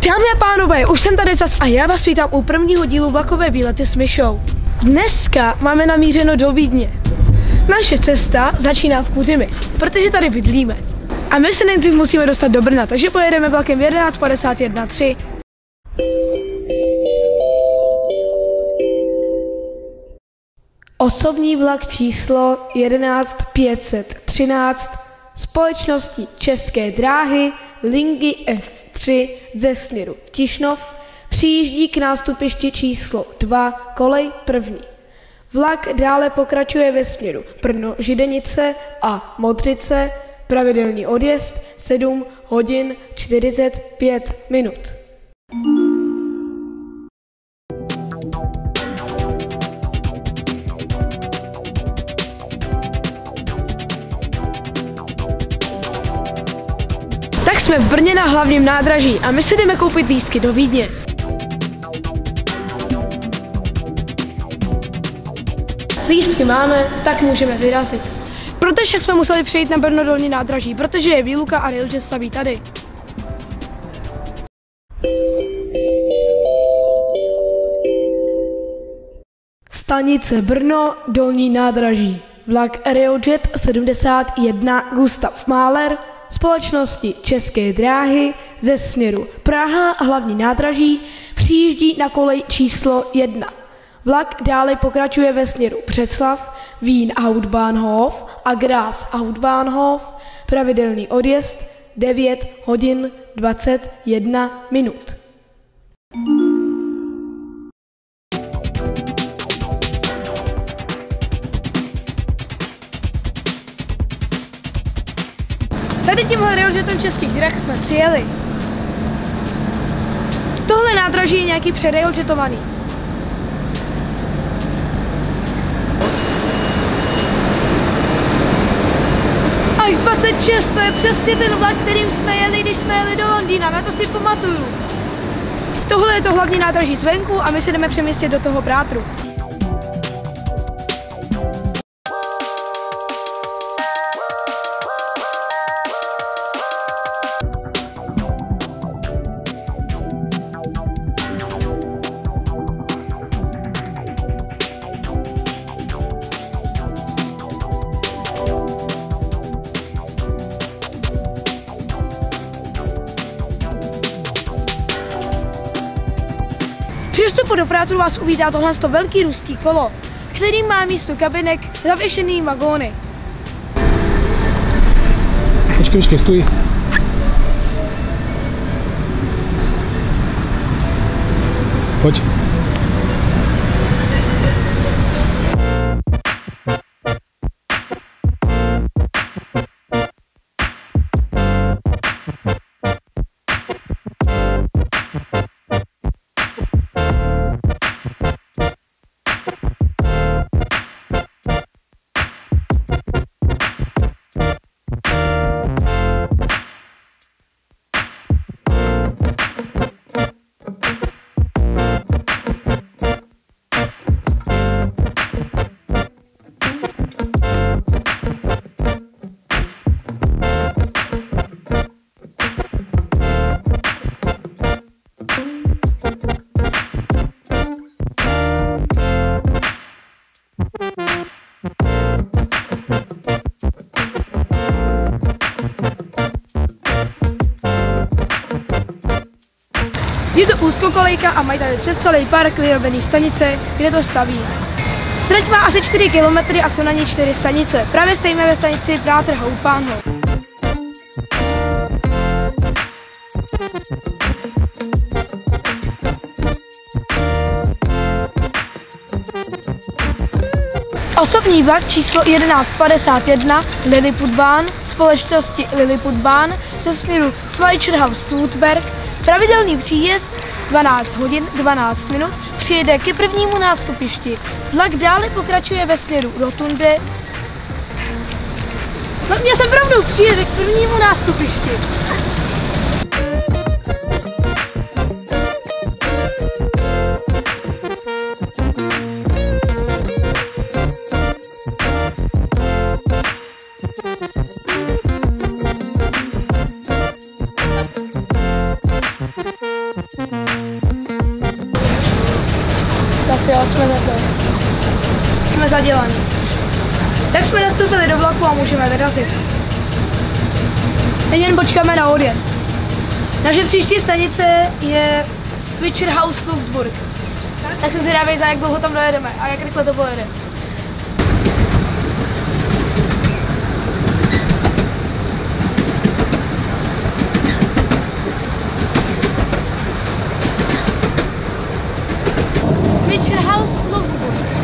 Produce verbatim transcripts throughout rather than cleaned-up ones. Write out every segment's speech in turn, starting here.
Dámy a pánové, už jsem tady zas a já vás vítám u prvního dílu Vlakové výlety s Myšou. Dneska máme namířeno do Vídně. Naše cesta začíná v Kuřimi, protože tady bydlíme. A my se nejdřív musíme dostat do Brna, takže pojedeme vlakem v jedenáct padesát jedna tři. Osobní vlak číslo jedenáct pět set třináct společnosti České dráhy linky S tři ze směru Tišnov přijíždí k nástupišti číslo dva kolej první. Vlak dále pokračuje ve směru Brno Židenice a Modřice, pravidelný odjezd sedm hodin čtyřicet pět minut. Tak jsme v Brně na hlavním nádraží a my si jdeme koupit lístky do Vídně. Lístky máme, tak můžeme vyrazit. Protože jsme museli přejít na Brno dolní nádraží, protože je výluka a railjet staví tady. Stanice Brno dolní nádraží. Vlak railjet sedmdesát jedna Gustav Mahler společnosti České dráhy ze směru Praha hlavní nádraží přijíždí na kolej číslo jedna. Vlak dále pokračuje ve směru Břeclav, Wien Hauptbahnhof a Graz Hauptbahnhof, pravidelný odjezd devět hodin dvacet jedna minut. Tady tímhle railjetem Českých drah jsme přijeli. Tohle nádraží je nějaký přerailjetovaný. Až dvacet šest, to je přesně ten vlak, kterým jsme jeli, když jsme jeli do Londýna, na to si pamatuju. Tohle je to hlavní nádraží zvenku a my se jdeme přemístit do toho brátru. Při vstupu do brátru vás uvítá tohle velký ruský kolo, který má místo kabinek zavěšený vagóny. Počkej, počkej, stůj. Pojď. Je to úzkokolejka a mají tady přes celý park vyrobený stanice, kde to staví. Trať má asi čtyři kilometry a jsou na ní čtyři stanice. Právě stojíme ve stanici Brátr Hauptbahnhof. Osobní vlak číslo jedenáct padesát jedna Lilliputbahn společnosti Lilliputbahn ze směru Schweizerhaus-Stuttgart, pravidelný příjezd dvanáct hodin dvanáct minut přijede ke prvnímu nástupišti. Vlak dále pokračuje ve směru Rotunde. No, mě jsem pravdou přijede k prvnímu nástupišti. Jo, jsme za to. Jsme zadělaní. Tak jsme nastoupili do vlaku a můžeme vyrazit. Teď jen počkáme na odjezd. Naše příští stanice je Switcherhaus Luftburg. Tak jsem zvědavý, za jak dlouho tam dojedeme a jak rychle to pojede. Switcherhaus Luftburg.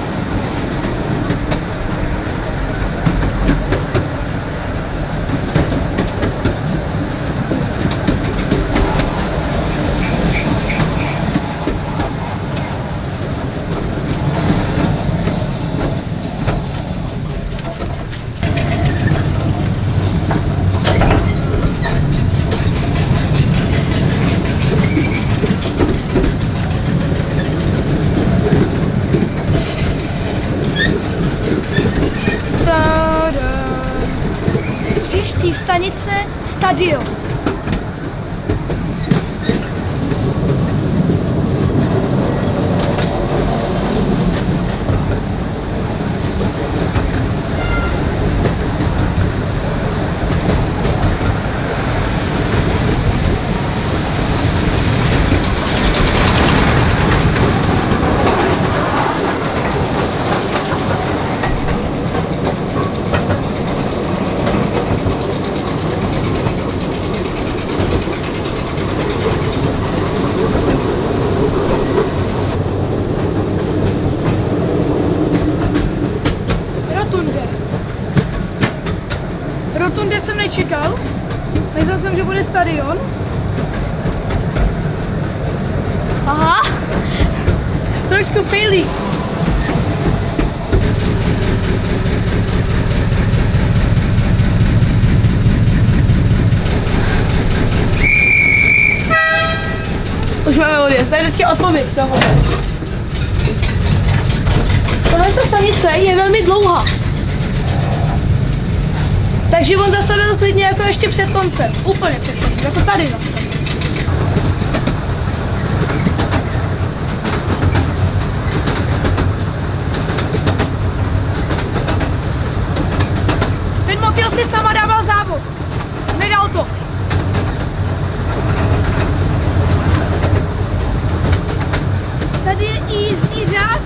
Příští stanice Stadion. Rotunde jsem nečekal, myslel jsem, že bude stadion. Aha, trošku failí. Už máme odjezd, tady vždycky odpověď toho. Tohle stanice je velmi dlouhá. Takže on zastavil klidně jako ještě před koncem, úplně před koncem, jako tady no. Ten motil si s náma dával závod, nedal to. Tady je i jízdní řád.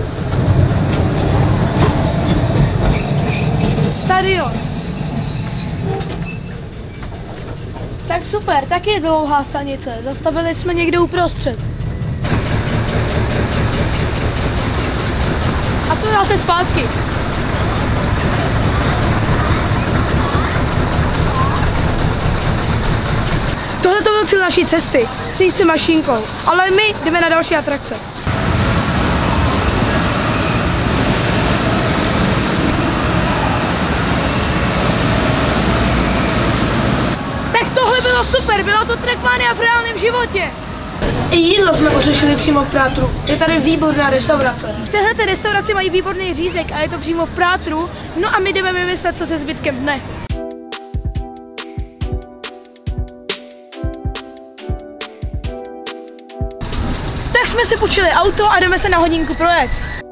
Stadion. Tak super, tak je dlouhá stanice. Zastavili jsme někde uprostřed. A jsme zase zpátky. Tohle to byl cíl naší cesty. Přijít si mašínkou. Ale my jdeme na další atrakce. Bylo super, byla to Trackmania v reálném životě. I jídlo jsme ořešili přímo v Prátru. Je tady výborná restaurace. V této restauraci mají výborný řízek a je to přímo v Prátru. No a my jdeme vymyslet, co se zbytkem dne. Tak jsme si půjčili auto a jdeme se na hodinku projet.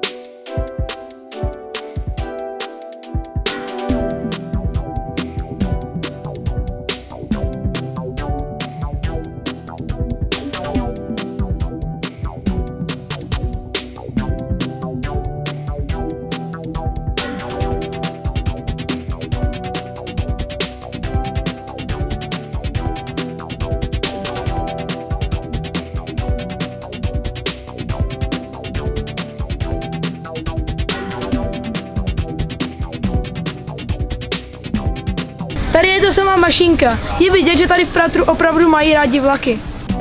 Tady je to samá mašínka. Je vidět, že tady v Prátru opravdu mají rádi vlaky.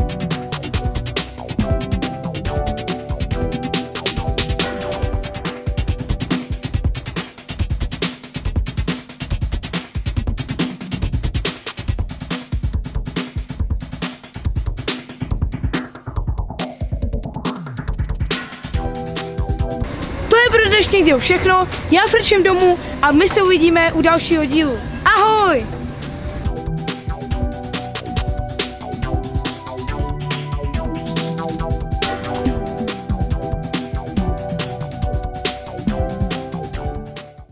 To je pro dnešní díl všechno. Já frčím domů a my se uvidíme u dalšího dílu. Ahoj!